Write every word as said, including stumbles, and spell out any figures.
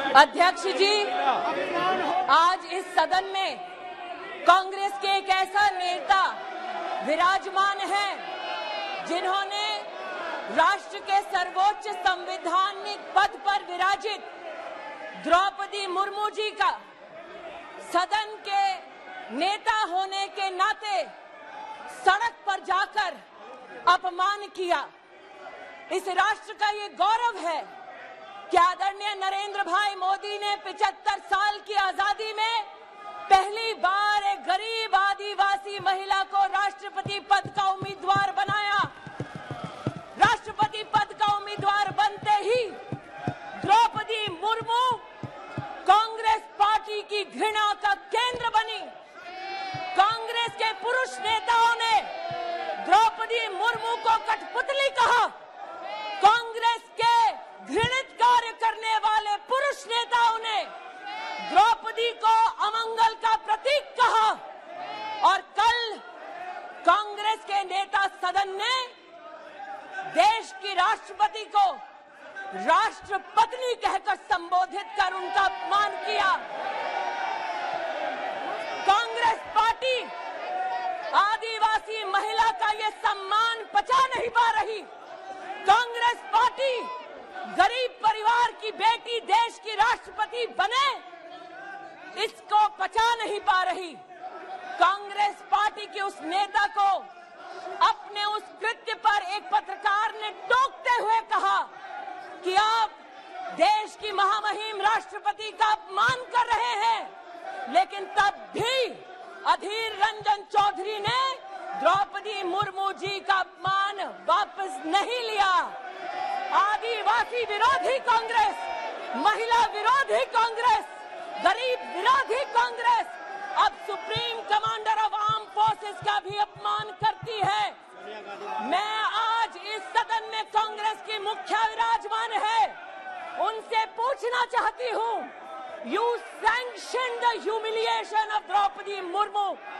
अध्यक्ष जी, आज इस सदन में कांग्रेस के एक ऐसा नेता विराजमान है जिन्होंने राष्ट्र के सर्वोच्च संवैधानिक पद पर विराजित द्रौपदी मुर्मू जी का सदन के नेता होने के नाते सड़क पर जाकर अपमान किया। इस राष्ट्र का ये गौरव है कि आदरणीय नरेंद्र भाई मोदी ने पचहत्तर साल की आजादी में पहली बार एक गरीब आदिवासी महिला को राष्ट्रपति पद का उम्मीदवार बनाया। राष्ट्रपति पद का उम्मीदवार बनते ही द्रौपदी मुर्मू कांग्रेस पार्टी की घृणा का केंद्र बनी। कांग्रेस के पुरुष नेताओं ने द्रौपदी मुर्मू को कठपुतली कहा। कांग्रेस के घृणित कार्य करने वाले पुरुष नेताओं ने द्रौपदी को अमंगल का प्रतीक कहा और कल कांग्रेस के नेता सदन ने देश की राष्ट्रपति को राष्ट्रपत्नी कहकर संबोधित कर उनका अपमान किया। कांग्रेस पार्टी आदिवासी महिला का ये सम्मान पचा नहीं पा रही। कांग्रेस पार्टी गरीब परिवार की बेटी देश की राष्ट्रपति बने, इसको पचा नहीं पा रही। कांग्रेस पार्टी के उस नेता को अपने उस कृत्य पर एक पत्रकार ने टोकते हुए कहा कि आप देश की महामहिम राष्ट्रपति का अपमान कर रहे हैं, लेकिन तब भी अधीर रंजन चौधरी ने द्रौपदी मुर्मू जी का अपमान वापस नहीं लिया। आदिवासी विरोधी कांग्रेस, महिला विरोधी कांग्रेस, गरीब विरोधी कांग्रेस अब supreme commander of arm forces का भी अपमान करती है। मैं आज इस सदन में कांग्रेस की मुखिया विराजमान है, उनसे पूछना चाहती हूँ, you sanction the humiliation of Draupadi Murmu.